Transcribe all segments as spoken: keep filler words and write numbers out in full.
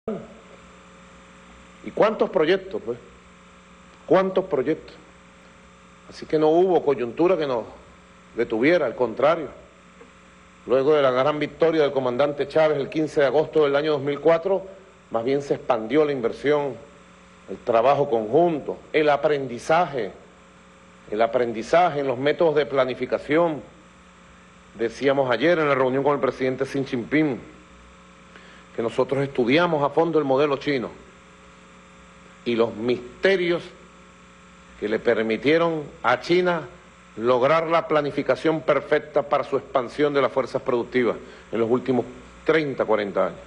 ¿Y cuántos proyectos, pues? ¿Cuántos proyectos? Así que no hubo coyuntura que nos detuviera, al contrario. Luego de la gran victoria del comandante Chávez el quince de agosto del año dos mil cuatro, más bien se expandió la inversión, el trabajo conjunto, el aprendizaje, el aprendizaje en los métodos de planificación. Decíamos ayer en la reunión con el presidente Xi Jinping que nosotros estudiamos a fondo el modelo chino y los misterios que le permitieron a China lograr la planificación perfecta para su expansión de las fuerzas productivas en los últimos treinta, cuarenta años.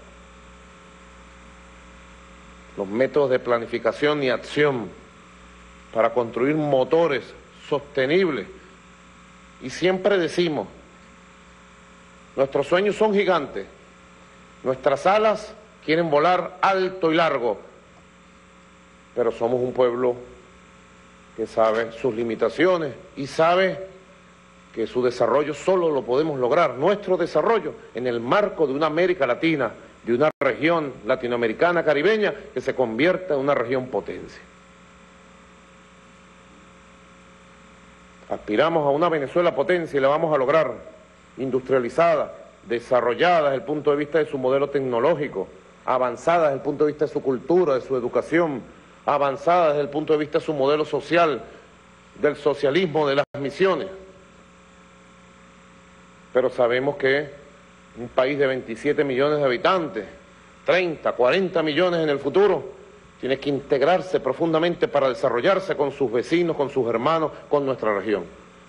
Los métodos de planificación y acción para construir motores sostenibles. Y siempre decimos, nuestros sueños son gigantes, nuestras alas quieren volar alto y largo, pero somos un pueblo que sabe sus limitaciones y sabe que su desarrollo solo lo podemos lograr, nuestro desarrollo, en el marco de una América Latina, de una región latinoamericana, caribeña, que se convierta en una región potencia. Aspiramos a una Venezuela potencia y la vamos a lograr, industrializada, desarrollada desde el punto de vista de su modelo tecnológico, avanzada desde el punto de vista de su cultura, de su educación, avanzada desde el punto de vista de su modelo social, del socialismo, de las misiones. Pero sabemos que un país de veintisiete millones de habitantes, treinta, cuarenta millones en el futuro, tiene que integrarse profundamente para desarrollarse con sus vecinos, con sus hermanos, con nuestra región.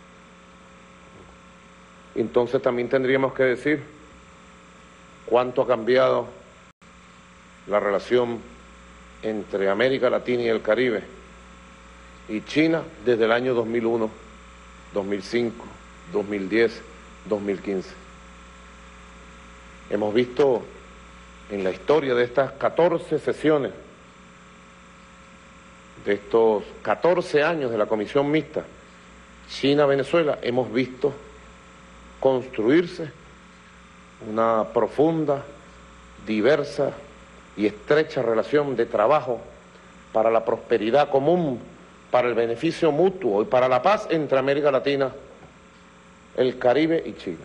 Entonces también tendríamos que decir cuánto ha cambiado la relación entre América Latina y el Caribe y China desde el año dos mil uno, dos mil cinco, dos mil diez, dos mil quince. Hemos visto en la historia de estas catorce sesiones, de estos catorce años de la Comisión Mixta China-Venezuela, hemos visto construirse una profunda, diversa y estrecha relación de trabajo para la prosperidad común, para el beneficio mutuo y para la paz entre América Latina, el Caribe y China.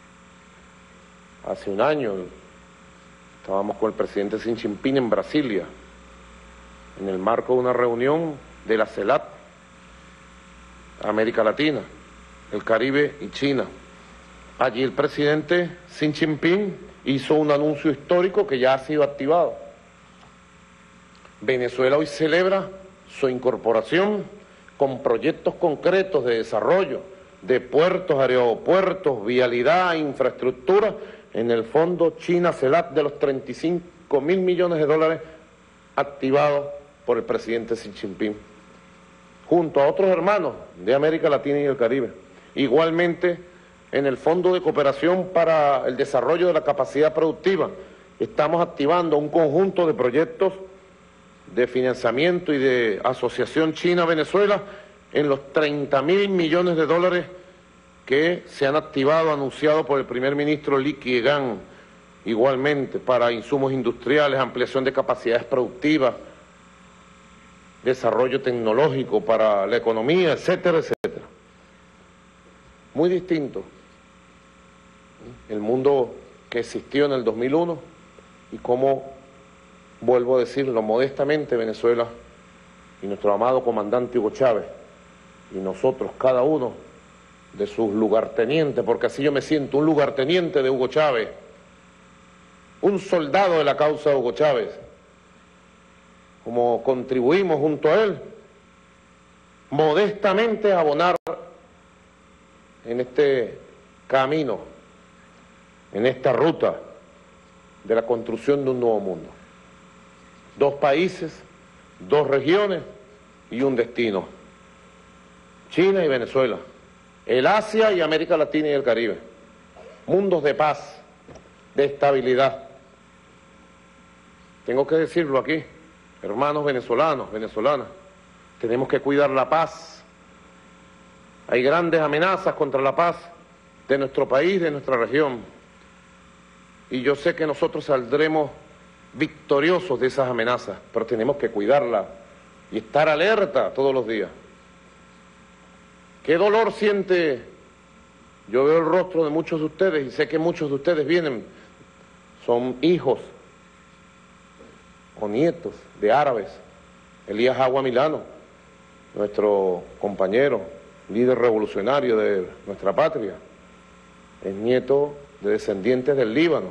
Hace un año estábamos con el presidente Xi Jinping en Brasilia, en el marco de una reunión de la CELAC, América Latina, el Caribe y China. Allí el presidente Xi Jinping hizo un anuncio histórico que ya ha sido activado. Venezuela hoy celebra su incorporación con proyectos concretos de desarrollo de puertos, aeropuertos, vialidad, infraestructura, en el fondo China-CELAC de los treinta y cinco mil millones de dólares activados por el presidente Xi Jinping, junto a otros hermanos de América Latina y el Caribe. Igualmente, en el Fondo de Cooperación para el Desarrollo de la Capacidad Productiva, estamos activando un conjunto de proyectos de financiamiento y de asociación China-Venezuela en los treinta mil millones de dólares que se han activado, anunciado por el primer ministro Li Keqiang, igualmente para insumos industriales, ampliación de capacidades productivas, desarrollo tecnológico para la economía, etcétera, etcétera. Muy distinto el mundo que existió en el dos mil uno y cómo, vuelvo a decirlo modestamente, Venezuela y nuestro amado comandante Hugo Chávez y nosotros, cada uno de sus lugartenientes, porque así yo me siento, un lugarteniente de Hugo Chávez, un soldado de la causa de Hugo Chávez, como contribuimos junto a él, modestamente a abonar en este camino, en esta ruta de la construcción de un nuevo mundo. Dos países, dos regiones y un destino. China y Venezuela, el Asia y América Latina y el Caribe. Mundos de paz, de estabilidad. Tengo que decirlo aquí, hermanos venezolanos, venezolanas, tenemos que cuidar la paz. Hay grandes amenazas contra la paz de nuestro país, de nuestra región. Y yo sé que nosotros saldremos victoriosos de esas amenazas, pero tenemos que cuidarla y estar alerta todos los días. ¿Qué dolor siente? Yo veo el rostro de muchos de ustedes y sé que muchos de ustedes vienen, son hijos o nietos de árabes. Elías Agua Milano, nuestro compañero, líder revolucionario de nuestra patria, es nieto de descendientes del Líbano.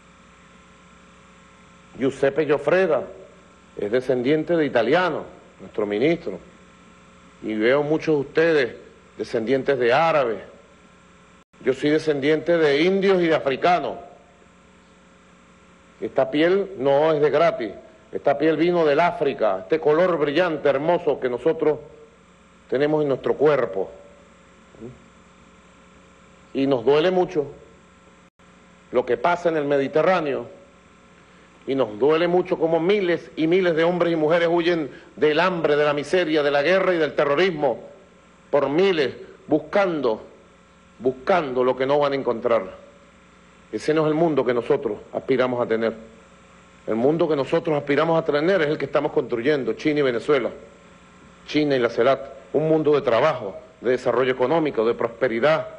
Giuseppe Gioffreda es descendiente de italiano, nuestro ministro. Y veo muchos de ustedes descendientes de árabes. Yo soy descendiente de indios y de africanos. Esta piel no es de gratis. Esta piel vino del África, este color brillante, hermoso que nosotros tenemos en nuestro cuerpo. Y nos duele mucho lo que pasa en el Mediterráneo, y nos duele mucho como miles y miles de hombres y mujeres huyen del hambre, de la miseria, de la guerra y del terrorismo, por miles, buscando, buscando lo que no van a encontrar. Ese no es el mundo que nosotros aspiramos a tener. El mundo que nosotros aspiramos a tener es el que estamos construyendo, China y Venezuela, China y la CELAC, un mundo de trabajo, de desarrollo económico, de prosperidad,